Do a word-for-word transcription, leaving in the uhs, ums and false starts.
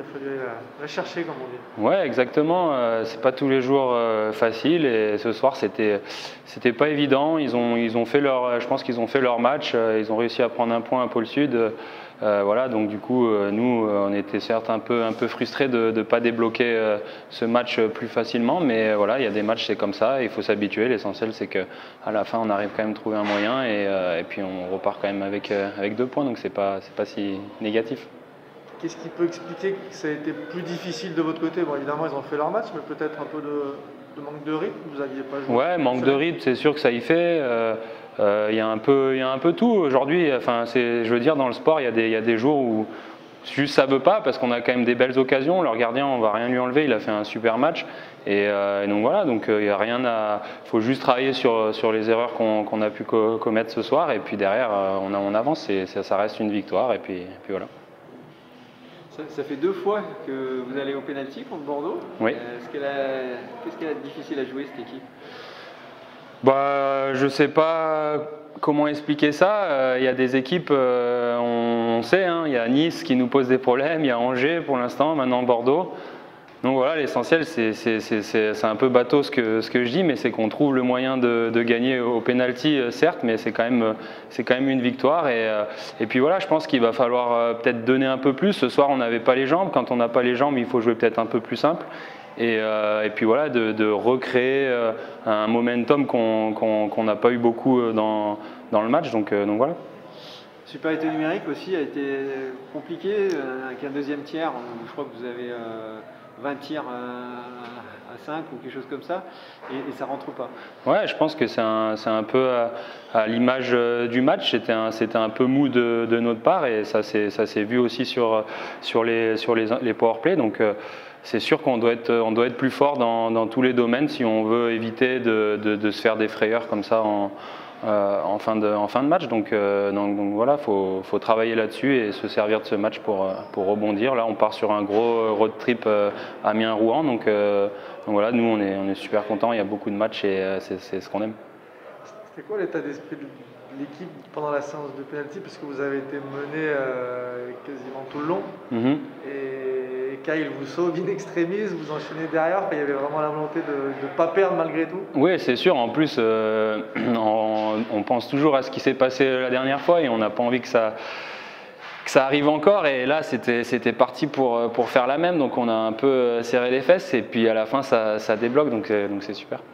a fallu la, la chercher, comme on dit. Ouais, exactement. Euh, c'est pas tous les jours euh, facile et ce soir c'était c'était pas évident. Ils ont ils ont fait leur, je pense qu'ils ont fait leur match. Euh, ils ont réussi à prendre un point à Pôle Sud. Euh, voilà, donc du coup euh, nous euh, on était certes un peu un peu frustrés de ne pas débloquer euh, ce match plus facilement, mais euh, voilà, il y a des matchs c'est comme ça. Il faut s'habituer. L'essentiel c'est que à la fin on arrive quand même à trouver un moyen et, euh, et puis on repart quand même avec euh, avec deux points. Donc c'est pas c'est pas si négatif. Qu'est-ce qui peut expliquer que ça a été plus difficile de votre côté? Bon, évidemment, ils ont fait leur match, mais peut-être un peu de, de manque de rythme. Vous n'aviez pas joué. Ouais, manque de rythme, c'est sûr que ça y fait. Euh, euh, il y a un peu, il y a un peu tout aujourd'hui. Enfin, c'est, je veux dire, dans le sport, il y a des, il y a des jours où juste ça veut pas parce qu'on a quand même des belles occasions. Leur gardien, on va rien lui enlever. Il a fait un super match. Et, euh, et donc voilà, donc il y a rien à. Il faut juste travailler sur sur les erreurs qu'on, qu'on a pu co- commettre ce soir. Et puis derrière, on, a, on avance. Et ça, ça reste une victoire. Et puis, et puis voilà. Ça, ça fait deux fois que vous allez au pénalty contre Bordeaux. Oui. Euh, est-ce qu'elle a, qu'est-ce qu'elle a de difficile à jouer, cette équipe? Bah, je ne sais pas comment expliquer ça. Il y a des équipes, euh, on sait, hein, il y a Nice qui nous pose des problèmes, il y a Angers pour l'instant, maintenant Bordeaux. Donc voilà, l'essentiel, c'est, c'est, c'est, c'est un peu bateau ce que, ce que je dis, mais c'est qu'on trouve le moyen de, de gagner au pénalty, certes, mais c'est quand même, c'est quand même une victoire. Et, et puis voilà, je pense qu'il va falloir peut-être donner un peu plus. Ce soir, on n'avait pas les jambes. Quand on n'a pas les jambes, il faut jouer peut-être un peu plus simple. Et, euh, et puis voilà, de, de recréer euh, un momentum qu'on qu'on, qu'on n'a pas eu beaucoup dans, dans le match. Donc, euh, donc voilà. Supériorité numérique aussi a été compliqué euh, avec un deuxième tiers. Je crois que vous avez euh, vingt tirs à, à cinq ou quelque chose comme ça, et, et ça rentre pas. Ouais, je pense que c'est un, c'est un peu à, à l'image du match. C'était un, c'était un peu mou de, de notre part, et ça s'est, ça s'est vu aussi sur, sur les, sur les, les powerplay. Donc euh, c'est sûr qu'on doit être, on doit être plus fort dans, dans tous les domaines si on veut éviter de, de, de se faire des frayeurs comme ça en, euh, en, fin, de, en fin de match. Donc, euh, donc, donc voilà, il faut, faut travailler là-dessus et se servir de ce match pour, pour rebondir. Là, on part sur un gros road trip Amiens-Rouen. Donc, euh, donc voilà, nous, on est, on est super contents. Il y a beaucoup de matchs et euh, c'est, c'est ce qu'on aime. C'était quoi l'état d'esprit de l'équipe pendant la séance de pénalty, parce que vous avez été mené euh, quasiment tout le long, mm-hmm. et Kyle vous sauve in extremis, vous enchaînez derrière, il y avait vraiment la volonté de ne pas perdre malgré tout. Oui, c'est sûr. En plus, euh, on, on pense toujours à ce qui s'est passé la dernière fois et on n'a pas envie que ça, que ça arrive encore. Et là, c'était, c'était parti pour, pour faire la même, donc on a un peu serré les fesses et puis à la fin, ça, ça débloque, donc, donc c'est super.